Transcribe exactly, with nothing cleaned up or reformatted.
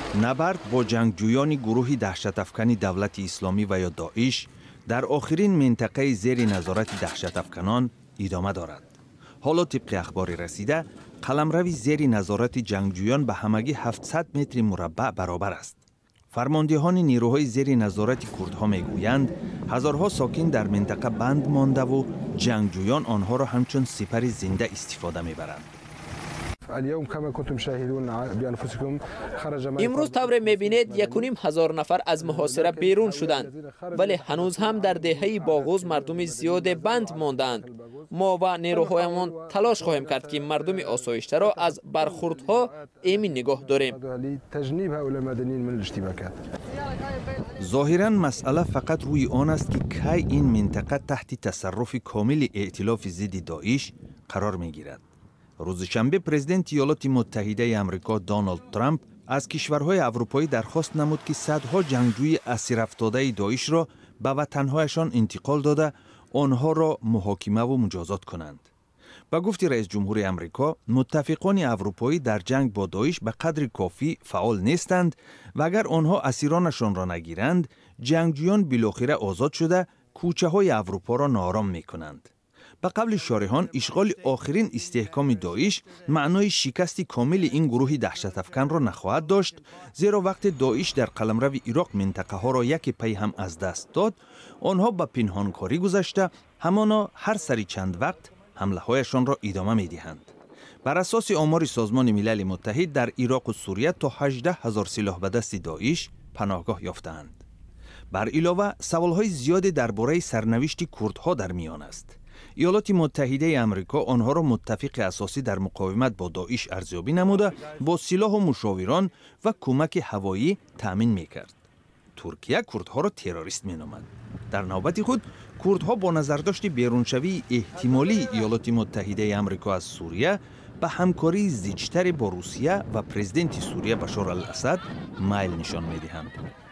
نبرد با جنگجویان گروه دهشت‌افکن دولت اسلامی و یا داعش در آخرین منطقه زیر نظارت دهشت‌افکنان ادامه دارد. حالا طبق اخبار رسیده قلمرو زیر نظارت جنگجویان به همگی هفتصد متر مربع برابر است. فرماندهان نیروهای زیر نظارت کردها میگویند هزارها ساکن در منطقه بند مانده و جنگجویان آنها را همچون سپر زنده استفاده میبرند. امروز طور میبینید یک و نیم هزار نفر از محاصره بیرون شدند، ولی هنوز هم در دهه باغوز مردم زیاد بند ماندند. ما و نیروهایمان تلاش خواهیم کرد که مردم آسایشته را از برخوردها ایمن نگاه داریم. ظاهراً مسئله فقط روی آن است که کی این منطقه تحت تصرف کامل ائتلاف ضد داعش قرار میگیرد. روز شنبه پرزیدنت ایالات متحده آمریکا دونالد ترامپ از کشورهای اروپایی درخواست نمود که صدها جنگجوی اسیر افتاده داعش را به وطنهایشان انتقال داده آنها را محاکمه و مجازات کنند. با گفت رئیس جمهور آمریکا، متفقان اروپایی در جنگ با داعش به قدر کافی فعال نیستند و اگر آنها اسیرانشان را نگیرند، جنگجویان بالاخره آزاد شده کوچه های اروپا را ناآرام می کنند. به قبل شارحان اشغال آخرین استحکام داعش معنای شکست کامل این گروه دهشت‌افکن را نخواهد داشت، زیرا وقت داعش در قلمرو عراق منطقه ها را یک پی هم از دست داد، آنها به پنهانکاری گذشته همانا هر سری چند وقت حمله هایشان را ادامه می دهند. بر اساس آمار سازمان ملل متحد در عراق و سوریه تا هجده هزار سلاح به دست داعش پناهگاه یافتند. بر علاوه سوالهای زیادی درباره سرنوشت کردها در میان است. ایالات متحده آمریکا آنها را متفق اساسی در مقاومت با داعش ارزیابی نموده با سلاح و مشاوران و کمک هوایی تأمین میکرد. ترکیه کردها را تروریست مینامد. در نوبت خود کردها با نظرداشت بیرونشوی احتمالی ایالات متحده آمریکا از سوریه به همکاری زیجتر با روسیه و پرزیدنت سوریه بشار الاسد میل نشان میدهند.